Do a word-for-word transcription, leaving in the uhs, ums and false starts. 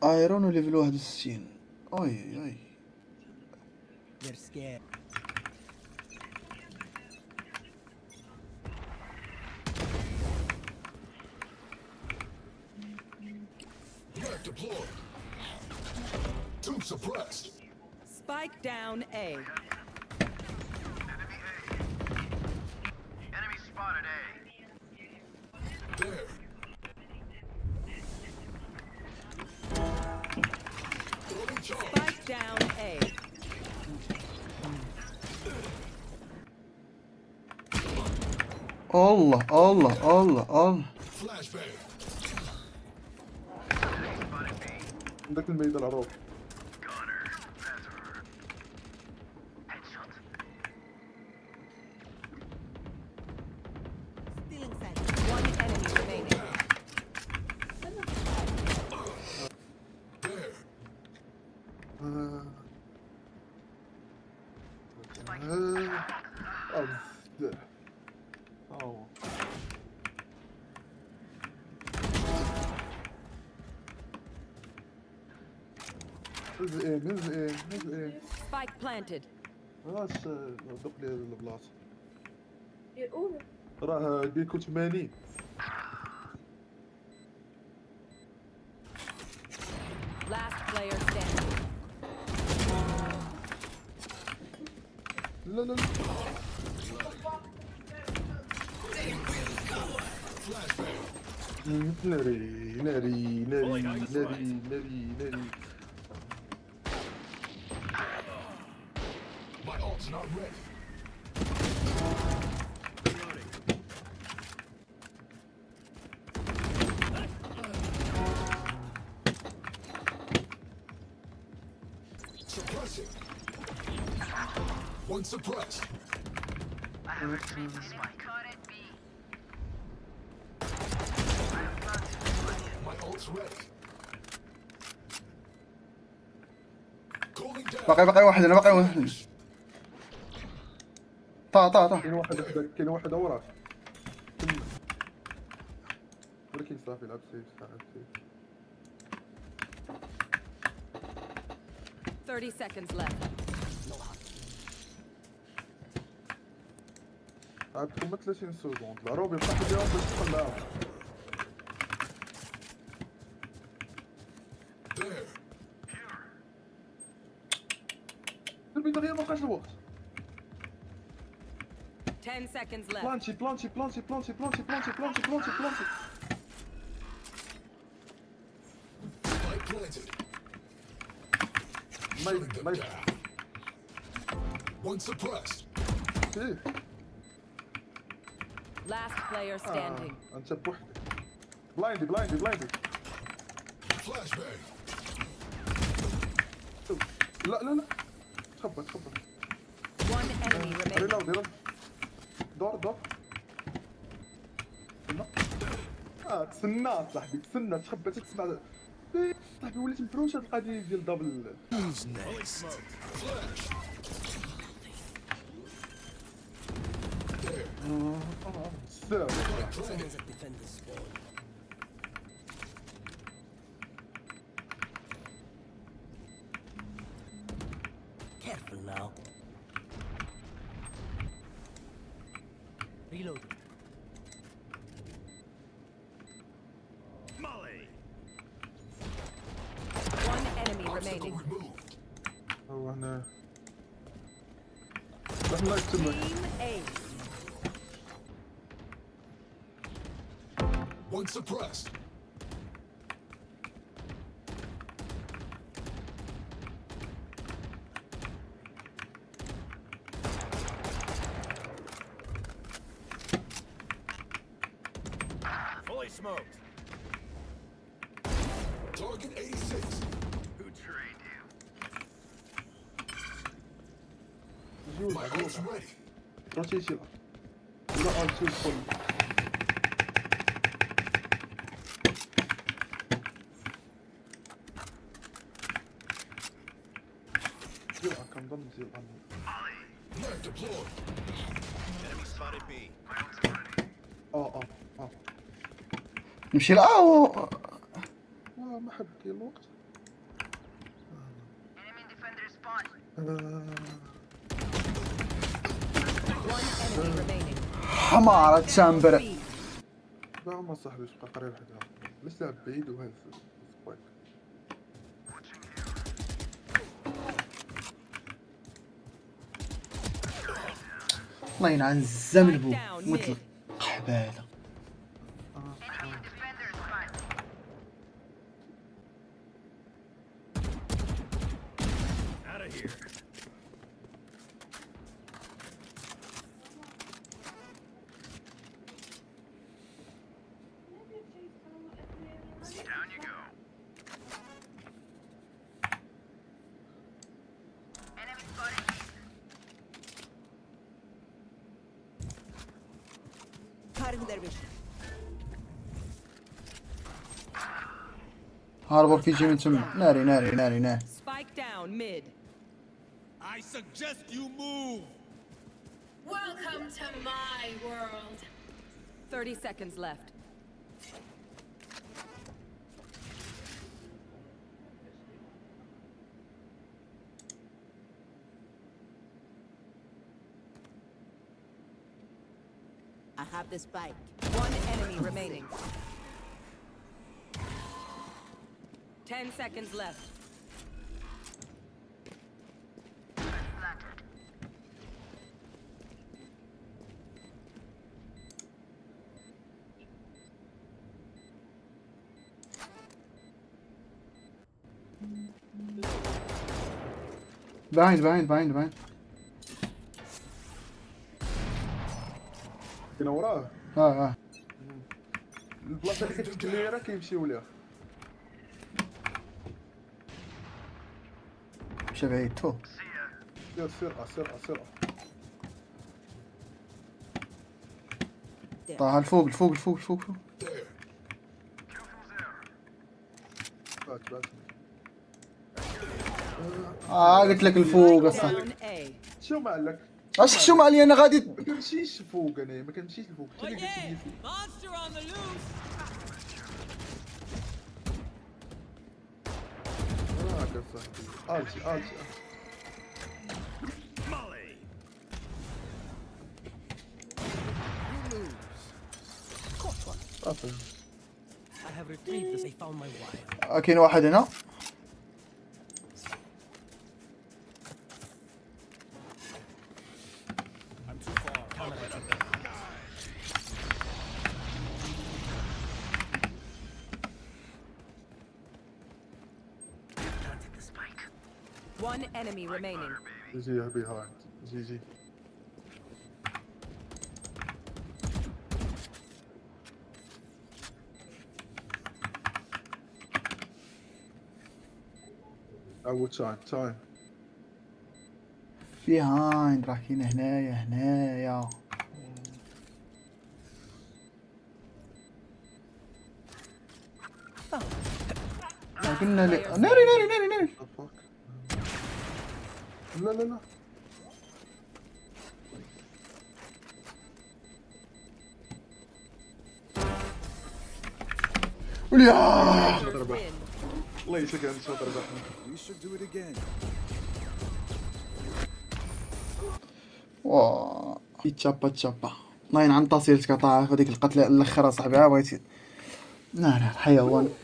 ايرون وليفل واحد وستين. اي اي They're scared. Threat deployed. Two suppressed. Spike down A. Enemy spotted A. There. Throwing charge. Spike down A. الله الله الله الله. Flashbang. عندك الميدان العروض. Still inside. One enemy remaining. There. آه. آه. أو ده. أو. نزل ايه نزل ايه نزل ايه Spike planted. خلاص دق لي البلاصة الأولى. راه بيكو ثمانين. Last player standing. لا لا لا ناري ناري ناري ناري ناري ناري. My ult's not ready. Suppressing. One suppressed. I have retrieved the spike. Caught it B. My ult's ready. Calling down. باقي باقي واحد انا باقي واحد. طا طا طا. كاين واحد حداك كاين واحد وراك تما. ولكن صافي لعب سيف لعب سيف. thirty seconds left. عاد هما ثلاثين سكوند العروبي بقى اليوم باش تطلعهم. There. دربي دغيا مابقاش الوقت. ten seconds left. بلانشي بلانشي بلانشي بلانشي بلانشي بلانشي بلانشي بلانشي بلانشي. Spike planted. ميت Shutting them ميت. down. One suppressed. ايه Last player standing. آه. انت بوحدك. بلايندي بلايندي بلايندي. Flashbang. لا لا لا تخبى تخبى. One enemy remaining. ريلود ريلود. دور دور. تسنى. اه تسنى صاحبي تسنى تخبى تسمع. إيه، صاحبي وليت مفروش هاد القضيه ديال دبل. Who's next? Flash. There. سام. Spike planted. Someone's at defender's spawn. Careful now. Reloading. One enemy Obstacle remaining. removed. هو هنا. الله يكتمك. Team A. One suppressed. Fully smoked. Target eighty-six. Who trained you? جوج My جوج. ult's ready. روتيشن. لا انت الكل. زير كنظن زير Net deployed. Enemy spotted B. اه اه اه نمشي لأ و... ما ما حد كاين الوقت. One enemy remaining. حمارة تشامبر. B. لا ما صاحبي تبقى قريب حدا ليش لعب بعيد وهذا سبايك. الله ينعن الزمن بو مطلق حبالة. Enemy defender spotted. Out of here. Down you go. Enemy spotted. Cutting their vision. هاربوا كيجي من تم. ناري ناري ناري ناري. Spike down mid. I suggest you move. Welcome to my world. Thirty seconds left. I have the spike. One enemy remaining. Ten seconds left. بعيد بعيد بعيد بعيد. كاين وراه اه اه. البلاصه اللي كتفك الليره كيمشيو ليها. مشى بعيد تو. سير سرعه سرعه سرعه. طاح الفوق الفوق الفوق الفوق الفوق. There. بات بات. اه قلت لك الفوق اصلا. Down A. شو معلك؟ اش شو معلي انا غادي. ما كنمشيش فوق انا ما كنمشيش لفوق حتى اللي كنمشي فيه. Monster on the loose. اه هكا صاحبي التي التي. Molly. صافي. I have retrieved this. I found my wire. آه، كاين واحد هنا. I'm too far. Planted the spike. One enemy remaining. جي بيهايند جي جي. أول تايم تايم. بيهايند راه كاين هنايا هنايا. قلنا لي ناري ناري ناري ناري. لا لا لا. ويا ضربة. Win. الله يسلمك انت ضربة. We should do it again. واه تشابا تشابا. الله ينعم طاسيلتك طاح هذيك القتله الاخيره صاحبي. ها بغيتي. لا لا حيوان.